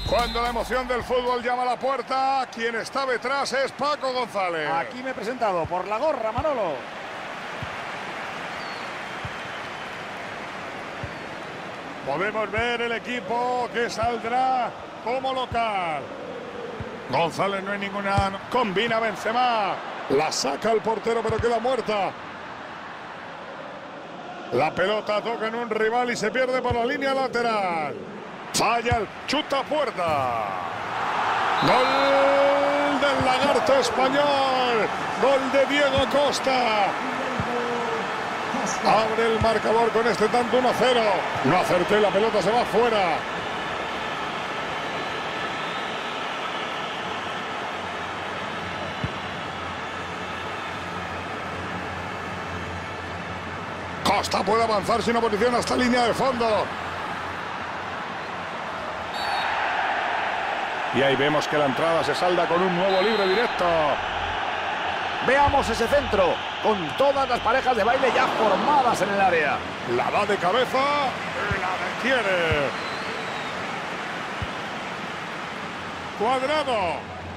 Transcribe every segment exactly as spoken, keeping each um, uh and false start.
Cuando la emoción del fútbol llama a la puerta, quien está detrás es Paco González. Aquí me he presentado por la gorra, Manolo. Podemos ver el equipo que saldrá como local. González no hay ninguna... Combina Benzema. La saca el portero, pero queda muerta. La pelota toca en un rival y se pierde por la línea lateral. Falla el chuta puerta. Gol del lagarto español. Gol de Diego Costa. Abre el marcador con este tanto uno a cero. No acertó y la pelota se va fuera. Costa puede avanzar sin oposición hasta línea de fondo. Y ahí vemos que la entrada se salda con un nuevo libre directo. Veamos ese centro, con todas las parejas de baile ya formadas en el área. La da de cabeza y la detiene. Cuadrado.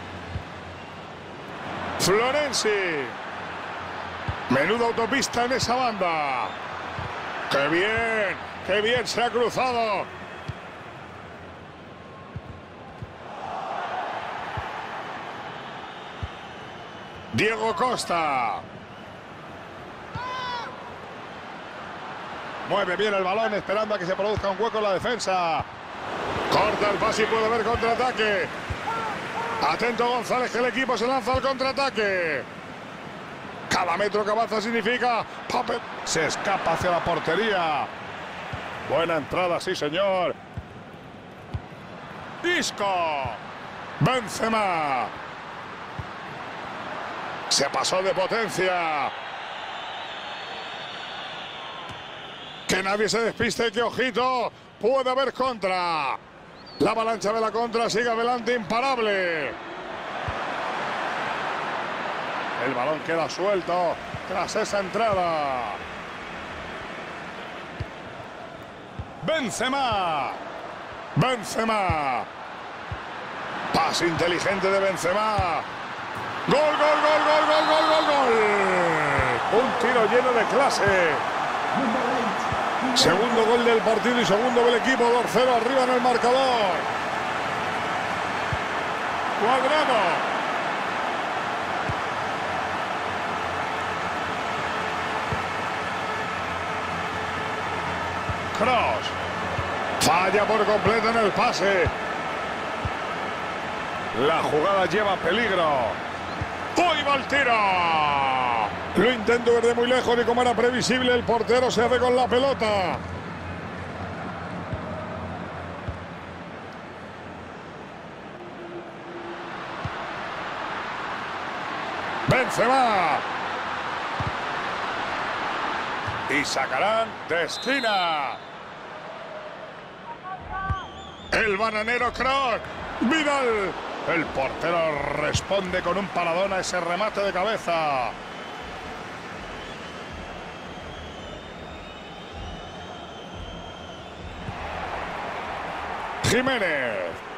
Florenzi. Menuda autopista en esa banda. ¡Qué bien! ¡Qué bien se ha cruzado! Diego Costa. Mueve bien el balón esperando a que se produzca un hueco en la defensa. Corta el pase y puede haber contraataque. Atento González, que el equipo se lanza al contraataque. Cada metro que avanza significa... Puppet. Se escapa hacia la portería. Buena entrada, sí señor. Isco. Benzema. Se pasó de potencia. Que nadie se despiste, que ojito. Puede haber contra. La avalancha de la contra sigue adelante imparable. El balón queda suelto tras esa entrada. Benzema. Benzema. Pase inteligente de Benzema. Gol, gol, gol, gol, gol, gol, gol, gol. Un tiro lleno de clase. Segundo gol del partido y segundo del equipo. dos cero arriba en el marcador. Cuadrado. Cross. Falla por completo en el pase. La jugada lleva peligro. ¡Hoy va el tiro! Lo intento ver de muy lejos y como era previsible, el portero se hace con la pelota. Benzema. Y sacarán de esquina. El bananero Kroos. Vidal. El portero responde con un paradón a ese remate de cabeza. Jiménez.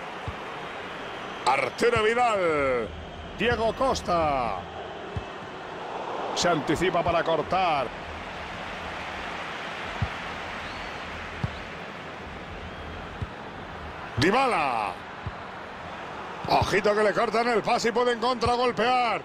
Arturo Vidal. Diego Costa. Se anticipa para cortar. Dybala. Ojito que le cortan el pase y pueden contragolpear.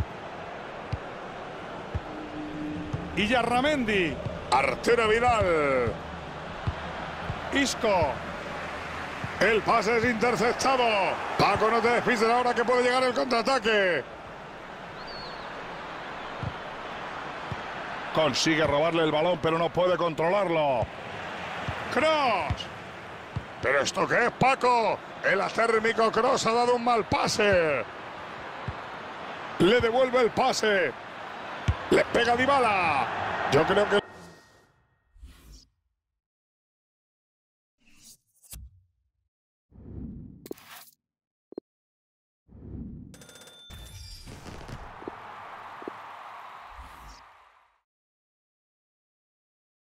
Y Yarramendi. Arturo Vidal. Isco. El pase es interceptado. Paco, no te despistes ahora que puede llegar el contraataque. Consigue robarle el balón, pero no puede controlarlo. Kroos. ¿Pero esto qué es, Paco? El atérmico Kroos ha dado un mal pase. Le devuelve el pase. Le pega Dybala. Yo creo que...